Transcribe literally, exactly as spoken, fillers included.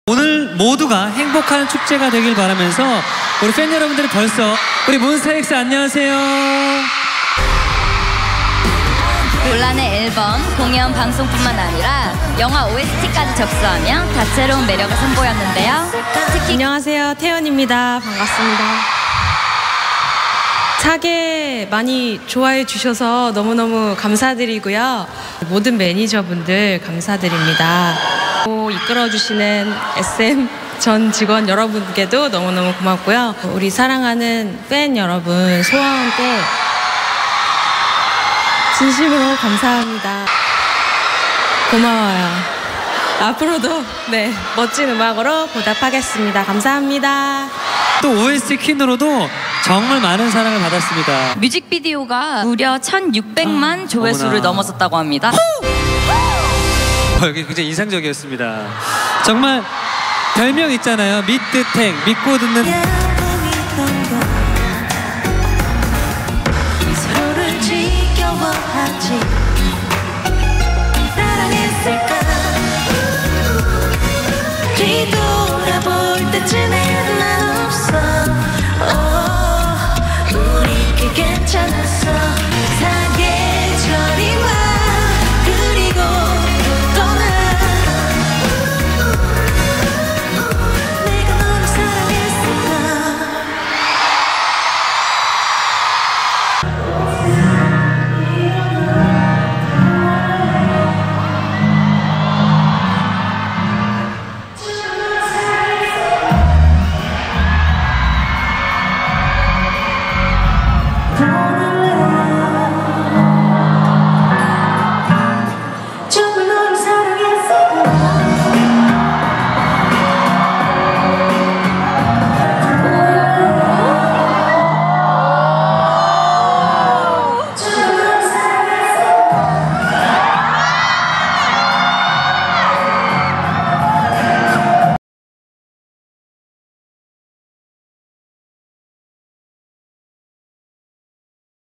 오늘 모두가 행복한 축제가 되길 바라면서 우리 팬 여러분들이 벌써 우리 몬스타엑스 안녕하세요. 곤란의 앨범, 공연, 방송뿐만 아니라 영화 오에스티까지 접수하며 다채로운 매력을 선보였는데요. 특히 안녕하세요, 태연입니다. 반갑습니다. 차게 많이 좋아해 주셔서 너무너무 감사드리고요. 모든 매니저분들 감사드립니다. 또 이끌어주시는 에스엠 전 직원 여러분께도 너무너무 고맙고요. 우리 사랑하는 팬 여러분, 소아원께 진심으로 감사합니다. 고마워요. 앞으로도 네 멋진 음악으로 보답하겠습니다. 감사합니다. 또 오에스티 퀸으로도 정말 많은 사랑을 받았습니다. 뮤직비디오가 무려 천육백만 아, 조회수를 어머나. 넘어섰다고 합니다. 어, 여기 굉장히 인상적이었습니다. 정말 별명 있잖아요. 미트탱, 믿고 듣는